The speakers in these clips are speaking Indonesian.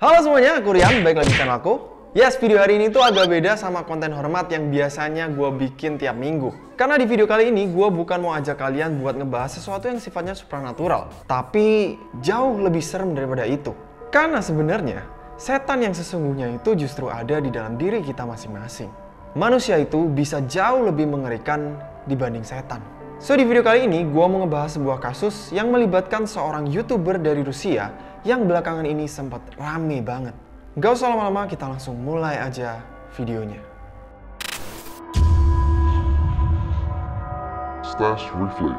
Halo semuanya, aku Rian, balik lagi di channel aku. Yes, video hari ini tuh agak beda sama konten hormat yang biasanya gue bikin tiap minggu. Karena di video kali ini gue bukan mau ajak kalian buat ngebahas sesuatu yang sifatnya supranatural, tapi jauh lebih serem daripada itu. Karena sebenarnya setan yang sesungguhnya itu justru ada di dalam diri kita masing-masing. Manusia itu bisa jauh lebih mengerikan dibanding setan. So, di video kali ini gue mau ngebahas sebuah kasus yang melibatkan seorang YouTuber dari Rusia yang belakangan ini sempat rame banget. Gak usah lama-lama, kita langsung mulai aja videonya. Stash Replay.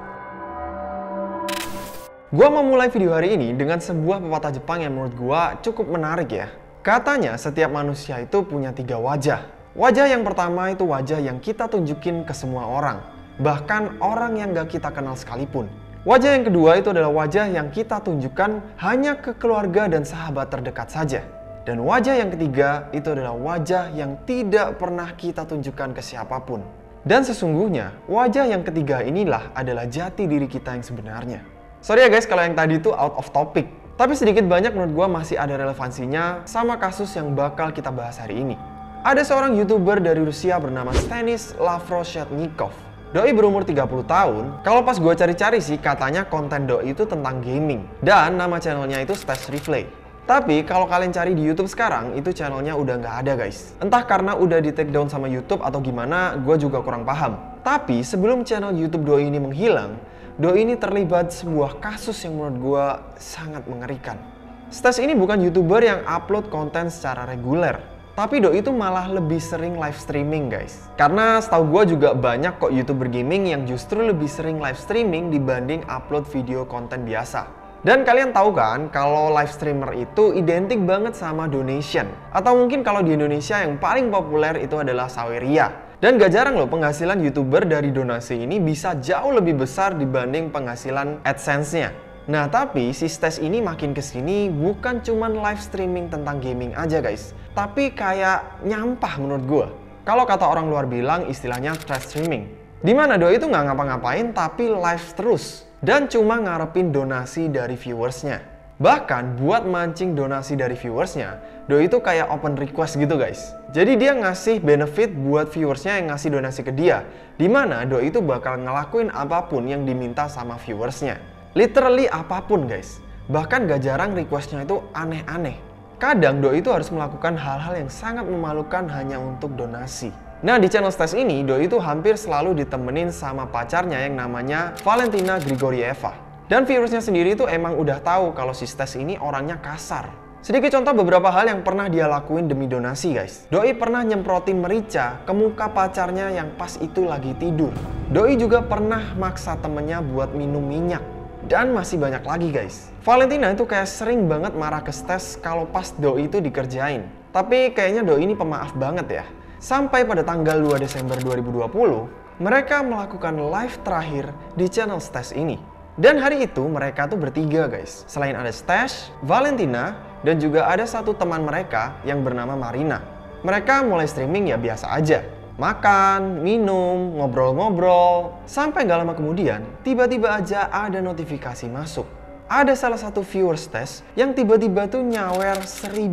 Gua mau mulai video hari ini dengan sebuah pepatah Jepang yang menurut gua cukup menarik ya. Katanya setiap manusia itu punya 3 wajah. Wajah yang pertama itu wajah yang kita tunjukin ke semua orang, bahkan orang yang gak kita kenal sekalipun. Wajah yang kedua itu adalah wajah yang kita tunjukkan hanya ke keluarga dan sahabat terdekat saja. Dan wajah yang ketiga itu adalah wajah yang tidak pernah kita tunjukkan ke siapapun. Dan sesungguhnya wajah yang ketiga inilah adalah jati diri kita yang sebenarnya. Sorry ya guys kalau yang tadi itu out of topic, tapi sedikit banyak menurut gue masih ada relevansinya sama kasus yang bakal kita bahas hari ini. Ada seorang YouTuber dari Rusia bernama Stanis Lavroshetnikov. Doi berumur 30 tahun. Kalau pas gue cari-cari sih katanya konten Doi itu tentang gaming. Dan nama channelnya itu Stash Replay. Tapi kalau kalian cari di YouTube sekarang, itu channelnya udah nggak ada guys. Entah karena udah di take down sama YouTube atau gimana, gue juga kurang paham. Tapi sebelum channel YouTube Doi ini menghilang, Doi ini terlibat sebuah kasus yang menurut gue sangat mengerikan. Stash ini bukan YouTuber yang upload konten secara reguler. Tapi Doi itu malah lebih sering live streaming guys. Karena setahu gue juga banyak kok YouTuber gaming yang justru lebih sering live streaming dibanding upload video konten biasa. Dan kalian tahu kan kalau live streamer itu identik banget sama donation. Atau mungkin kalau di Indonesia yang paling populer itu adalah saweria. Dan gak jarang loh penghasilan YouTuber dari donasi ini bisa jauh lebih besar dibanding penghasilan AdSense-nya. Nah tapi si Stash ini makin kesini bukan cuman live streaming tentang gaming aja guys, tapi kayak nyampah menurut gue. Kalau kata orang luar bilang istilahnya trash streaming, dimana Doi itu nggak ngapa-ngapain tapi live terus dan cuma ngarepin donasi dari viewersnya. Bahkan buat mancing donasi dari viewersnya, Doi itu kayak open request gitu guys. Jadi dia ngasih benefit buat viewersnya yang ngasih donasi ke dia, dimana Doi itu bakal ngelakuin apapun yang diminta sama viewersnya. Literally apapun guys. Bahkan gak jarang requestnya itu aneh-aneh. Kadang Doi itu harus melakukan hal-hal yang sangat memalukan hanya untuk donasi. Nah di channel Stash ini Doi itu hampir selalu ditemenin sama pacarnya yang namanya Valentina Grigorieva. Dan viewersnya sendiri itu emang udah tahu kalau si Stash ini orangnya kasar. Sedikit contoh beberapa hal yang pernah dia lakuin demi donasi guys. Doi pernah nyemprotin merica ke muka pacarnya yang pas itu lagi tidur. Doi juga pernah maksa temennya buat minum minyak. Dan masih banyak lagi guys. Valentina itu kayak sering banget marah ke Stash kalau pas Doi itu dikerjain. Tapi kayaknya Doi ini pemaaf banget ya. Sampai pada tanggal 2 Desember 2020, mereka melakukan live terakhir di channel Stash ini. Dan hari itu mereka tuh bertiga guys. Selain ada Stash, Valentina, dan juga ada satu teman mereka yang bernama Marina. Mereka mulai streaming ya biasa aja. Makan, minum, ngobrol-ngobrol. Sampai gak lama kemudian, tiba-tiba aja ada notifikasi masuk. Ada salah satu viewer Stash yang tiba-tiba tuh nyawer $1.000.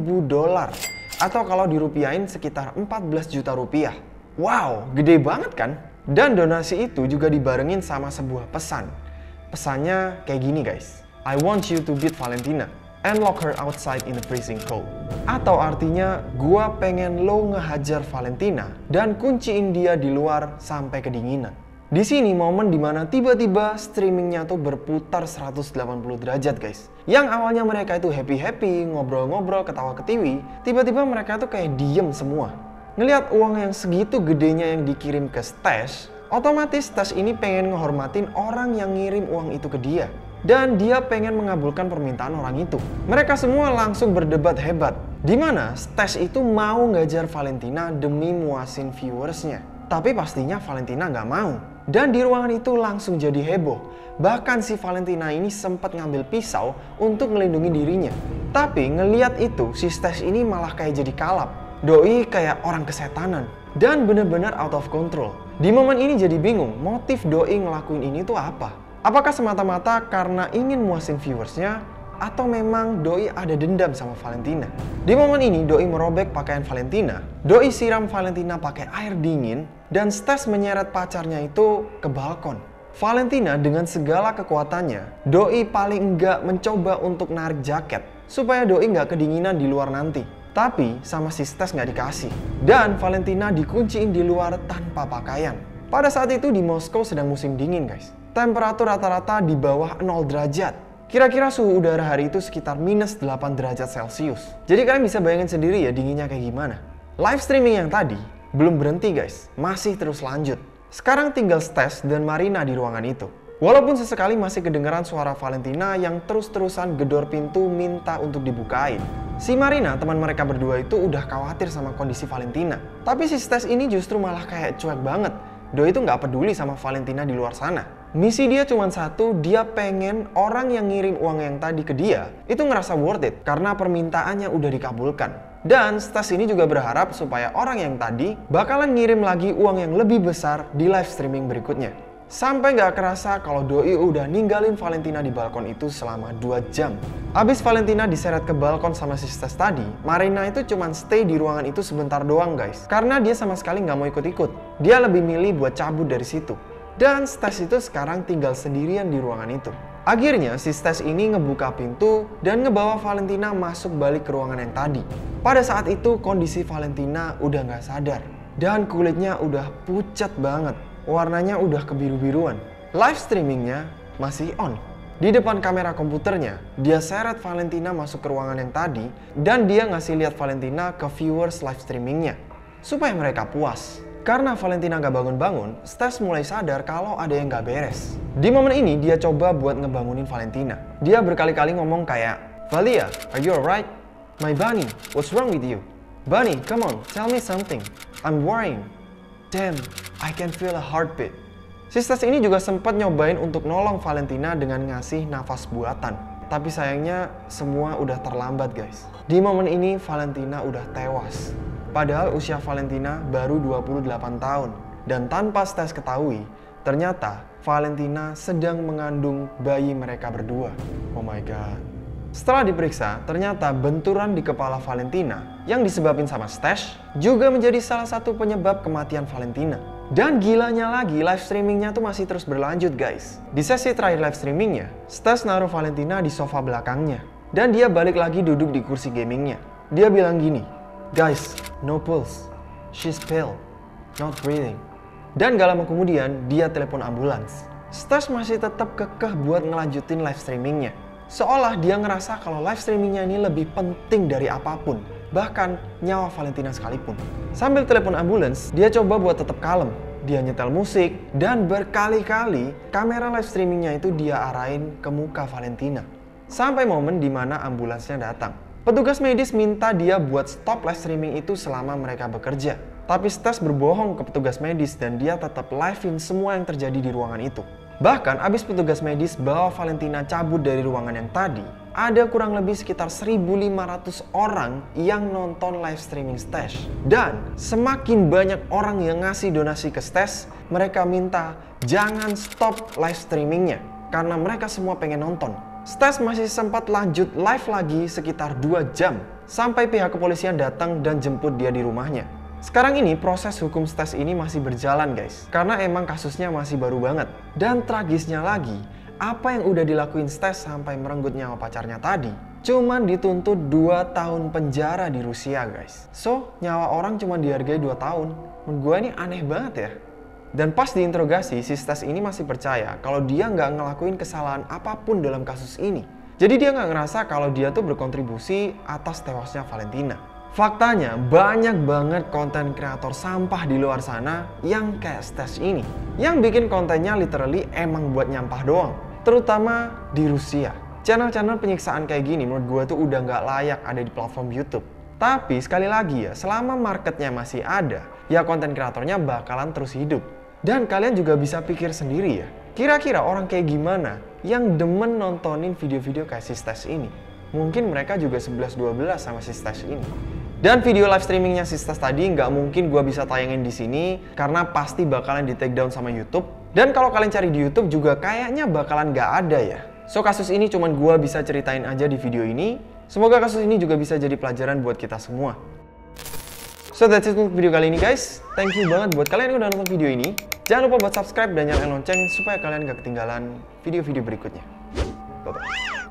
Atau kalau dirupiahin sekitar 14 juta rupiah. Wow, gede banget kan? Dan donasi itu juga dibarengin sama sebuah pesan. Pesannya kayak gini guys. I want you to beat Valentina and lock her outside in the freezing cold. Atau artinya, gua pengen lo ngehajar Valentina dan kunciin dia di luar sampai kedinginan. Di sini momen dimana tiba-tiba streamingnya tuh berputar 180 derajat guys. Yang awalnya mereka itu happy-happy, ngobrol-ngobrol, ketawa-ketiwi, tiba-tiba mereka tuh kayak diem semua. Ngelihat uang yang segitu gedenya yang dikirim ke Stash, otomatis Stash ini pengen ngehormatin orang yang ngirim uang itu ke dia. Dan dia pengen mengabulkan permintaan orang itu. Mereka semua langsung berdebat hebat. Dimana Stash itu mau ngajar Valentina demi muasin viewersnya. Tapi pastinya Valentina nggak mau. Dan di ruangan itu langsung jadi heboh. Bahkan si Valentina ini sempat ngambil pisau untuk melindungi dirinya. Tapi ngeliat itu si Stash ini malah kayak jadi kalap. Doi kayak orang kesetanan. Dan bener-bener out of control. Di momen ini jadi bingung motif Doi ngelakuin ini tuh apa. Apakah semata-mata karena ingin muasin viewersnya Atau memang Doi ada dendam sama Valentina? Di momen ini Doi merobek pakaian Valentina, Doi siram Valentina pakai air dingin, dan Stas menyeret pacarnya itu ke balkon. Valentina dengan segala kekuatannya, Doi paling enggak mencoba untuk narik jaket supaya Doi nggak kedinginan di luar nanti. Tapi sama si Stas nggak dikasih. Dan Valentina dikunciin di luar tanpa pakaian. Pada saat itu di Moskow sedang musim dingin guys. Temperatur rata-rata di bawah 0 derajat. Kira-kira suhu udara hari itu sekitar minus 8 derajat Celcius. Jadi kalian bisa bayangin sendiri ya dinginnya kayak gimana. Live streaming yang tadi belum berhenti guys, masih terus lanjut. Sekarang tinggal Stas dan Marina di ruangan itu. Walaupun sesekali masih kedengeran suara Valentina yang terus-terusan gedor pintu minta untuk dibukain. Si Marina, teman mereka berdua itu udah khawatir sama kondisi Valentina. Tapi si Stas ini justru malah kayak cuek banget. Doi itu nggak peduli sama Valentina di luar sana. Misi dia cuma satu, dia pengen orang yang ngirim uang yang tadi ke dia itu ngerasa worth it karena permintaannya udah dikabulkan. Dan Stas ini juga berharap supaya orang yang tadi bakalan ngirim lagi uang yang lebih besar di live streaming berikutnya. Sampai gak kerasa kalau Doi udah ninggalin Valentina di balkon itu selama 2 jam. Abis Valentina diseret ke balkon sama si Stas tadi, Marina itu cuman stay di ruangan itu sebentar doang guys. Karena dia sama sekali gak mau ikut-ikut. Dia lebih milih buat cabut dari situ. Dan Stas itu sekarang tinggal sendirian di ruangan itu. Akhirnya si Stas ini ngebuka pintu dan ngebawa Valentina masuk balik ke ruangan yang tadi. Pada saat itu kondisi Valentina udah gak sadar. Dan kulitnya udah pucat banget. Warnanya udah kebiru-biruan. Live streamingnya masih on. Di depan kamera komputernya, dia seret Valentina masuk ke ruangan yang tadi dan dia ngasih lihat Valentina ke viewers live streamingnya supaya mereka puas. Karena Valentina gak bangun-bangun, Stas mulai sadar kalau ada yang gak beres. Di momen ini dia coba buat ngebangunin Valentina. Dia berkali-kali ngomong kayak, "Valia, are you alright? My bunny, what's wrong with you? Bunny, come on, tell me something. I'm worrying. Damn, I can feel a heartbeat." Si Stas ini juga sempat nyobain untuk nolong Valentina dengan ngasih nafas buatan. Tapi sayangnya semua udah terlambat guys. Di momen ini Valentina udah tewas. Padahal usia Valentina baru 28 tahun. Dan tanpa Stas ketahui, ternyata Valentina sedang mengandung bayi mereka berdua. Oh my god. Setelah diperiksa, ternyata benturan di kepala Valentina yang disebabin sama Stas juga menjadi salah satu penyebab kematian Valentina. Dan gilanya lagi, live streamingnya tuh masih terus berlanjut guys. Di sesi terakhir live streamingnya, Stas naruh Valentina di sofa belakangnya. Dan dia balik lagi duduk di kursi gamingnya. Dia bilang gini, "Guys, no pulse. She's pale, not breathing." Dan gak lama kemudian, dia telepon ambulans. Stas masih tetap kekeh buat ngelanjutin live streamingnya. Seolah dia ngerasa kalau live streamingnya ini lebih penting dari apapun, bahkan nyawa Valentina sekalipun. Sambil telepon ambulans, dia coba buat tetap kalem. Dia nyetel musik, dan berkali-kali kamera live streamingnya itu dia arahin ke muka Valentina. Sampai momen dimana ambulansnya datang. Petugas medis minta dia buat stop live streaming itu selama mereka bekerja. Tapi Stas berbohong ke petugas medis dan dia tetap live-in semua yang terjadi di ruangan itu. Bahkan abis petugas medis bawa Valentina cabut dari ruangan yang tadi, ada kurang lebih sekitar 1.500 orang yang nonton live streaming Stas. Dan semakin banyak orang yang ngasih donasi ke Stas, mereka minta jangan stop live streamingnya karena mereka semua pengen nonton. Stas masih sempat lanjut live lagi sekitar 2 jam sampai pihak kepolisian datang dan jemput dia di rumahnya. Sekarang ini proses hukum Stas ini masih berjalan guys, karena emang kasusnya masih baru banget. Dan tragisnya lagi, apa yang udah dilakuin Stas sampai merenggut nyawa pacarnya tadi, cuman dituntut 2 tahun penjara di Rusia guys. So, nyawa orang cuma dihargai 2 tahun. Menurut gue ini aneh banget ya. Dan pas diinterogasi, si Stas ini masih percaya kalau dia nggak ngelakuin kesalahan apapun dalam kasus ini. Jadi dia nggak ngerasa kalau dia tuh berkontribusi atas tewasnya Valentina. Faktanya banyak banget konten kreator sampah di luar sana yang kayak Stas ini. Yang bikin kontennya literally emang buat nyampah doang. Terutama di Rusia. Channel-channel penyiksaan kayak gini menurut gue tuh udah nggak layak ada di platform YouTube. Tapi sekali lagi ya, selama marketnya masih ada, ya konten kreatornya bakalan terus hidup. Dan kalian juga bisa pikir sendiri ya, kira-kira orang kayak gimana yang demen nontonin video-video kayak si Stas ini? Mungkin mereka juga 11-12 sama si Stas ini. Dan video live streamingnya si Stas tadi nggak mungkin gue bisa tayangin di sini karena pasti bakalan di take down sama YouTube. Dan kalau kalian cari di YouTube juga kayaknya bakalan nggak ada ya. So kasus ini cuman gua bisa ceritain aja di video ini. Semoga kasus ini juga bisa jadi pelajaran buat kita semua. So that's it untuk video kali ini guys. Thank you banget buat kalian yang udah nonton video ini. Jangan lupa buat subscribe dan nyalain lonceng supaya kalian gak ketinggalan video-video berikutnya. Bye-bye.